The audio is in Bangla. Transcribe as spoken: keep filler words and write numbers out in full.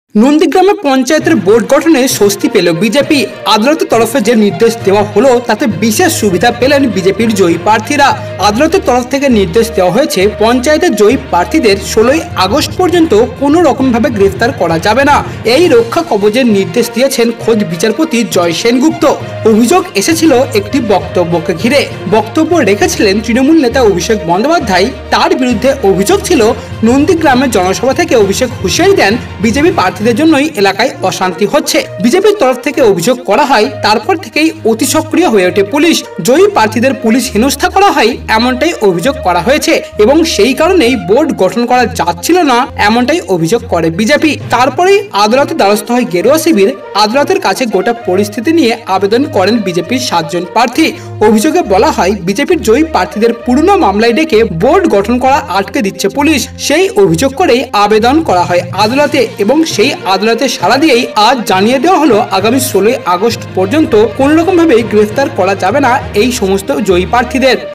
নন্দীগ্রামে পঞ্চায়েতের বোর্ড গঠনে স্বস্তি পেল বিজেপি। আদালতের তরফে যে নির্দেশ দেওয়া হলো তাতে বিশেষ সুবিধা পেলেন বিজেপির জয়ী প্রার্থীরা। আদালতের তরফ থেকে নির্দেশ দেওয়া হয়েছে পঞ্চায়েতের জয়ী প্রার্থীদের ষোলোই আগস্ট পর্যন্ত কোনো রকম ভাবে গ্রেফতার করা যাবে না। এই রক্ষা কবচের নির্দেশ দিয়েছেন খোদ বিচারপতি জয় সেনগুপ্ত। অভিযোগ এসেছিল একটি বক্তব্যকে ঘিরে। বক্তব্য রেখেছিলেন তৃণমূল নেতা অভিষেক বন্দ্যোপাধ্যায়। তার বিরুদ্ধে অভিযোগ ছিল নন্দীগ্রামের জনসভা থেকে অভিষেক হুঁশিয়ারি দেন বিজেপি প্রার্থীদের জন্যই এলাকায় অশান্তি হচ্ছে। বিজেপির তরফ থেকে অভিযোগ করা হয় তারপর থেকেই অতি সক্রিয় হয়ে ওঠে পুলিশ। জয়ী প্রার্থীদের পুলিশ হেনস্থা করা হয় এমনটাই অভিযোগ করা হয়েছে এবং সেই কারণেই বোর্ড গঠন করা যাচ্ছিল না এমনটাই অভিযোগ করে বিজেপি। তারপরেই আদালতের দ্বারস্থ হয় গেরুয়া শিবির। আদালতের কাছে গোটা পরিস্থিতি নিয়ে আবেদন করেন বিজেপির সাতজন প্রার্থী। অভিযোগে বলা হয় বিজেপির জয়ী প্রার্থীদের পুরনো মামলায় ডেকে বোর্ড গঠন করা আটকে দিচ্ছে পুলিশ। সেই অভিযোগ করেই আবেদন করা হয় আদালতে এবং সেই আদালতে সাড়া দিয়েই আজ জানিয়ে দেওয়া হলো আগামী ষোলোই আগস্ট পর্যন্ত কোন রকম ভাবে গ্রেফতার করা যাবে না এই সমস্ত জয়ী প্রার্থীদের।